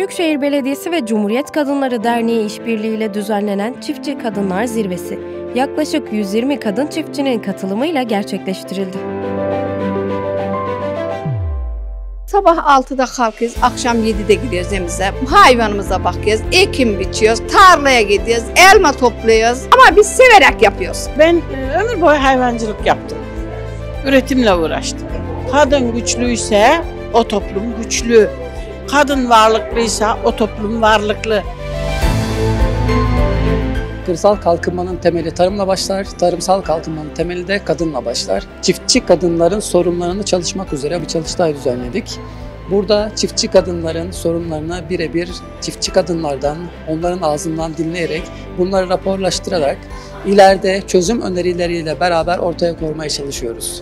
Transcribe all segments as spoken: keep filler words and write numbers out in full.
Büyükşehir Belediyesi ve Cumhuriyet Kadınları Derneği işbirliğiyle düzenlenen Çiftçi Kadınlar Zirvesi, yaklaşık yüz yirmi kadın çiftçinin katılımıyla gerçekleştirildi. Sabah altıda kalkıyoruz, akşam yedide gidiyoruz evimize. Hayvanımıza bakıyoruz, ekim biçiyoruz, tarlaya gidiyoruz, elma topluyoruz. Ama biz severek yapıyoruz. Ben e, ömür boyu hayvancılık yaptım. Üretimle uğraştım. Kadın güçlüyse o toplum güçlü. Kadın varlıklıysa o toplum varlıklı. Kırsal kalkınmanın temeli tarımla başlar, tarımsal kalkınmanın temeli de kadınla başlar. Çiftçi kadınların sorunlarını çalışmak üzere bir çalıştay düzenledik. Burada çiftçi kadınların sorunlarını birebir çiftçi kadınlardan, onların ağzından dinleyerek, bunları raporlaştırarak ileride çözüm önerileriyle beraber ortaya koymaya çalışıyoruz.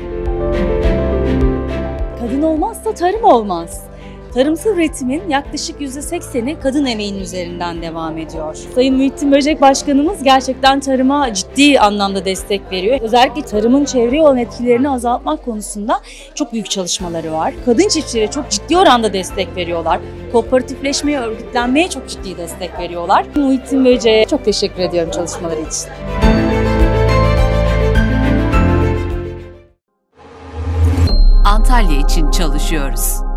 Kadın olmazsa tarım olmaz. Tarımsal üretimin yaklaşık yüzde sekseni kadın emeğinin üzerinden devam ediyor. Sayın Muhittin Böcek Başkanımız gerçekten tarıma ciddi anlamda destek veriyor. Özellikle tarımın çevreye olan etkilerini azaltmak konusunda çok büyük çalışmaları var. Kadın çiftçilere çok ciddi oranda destek veriyorlar. Kooperatifleşmeye, örgütlenmeye çok ciddi destek veriyorlar. Muhittin Böcek'e çok teşekkür ediyorum çalışmaları için. Antalya için çalışıyoruz.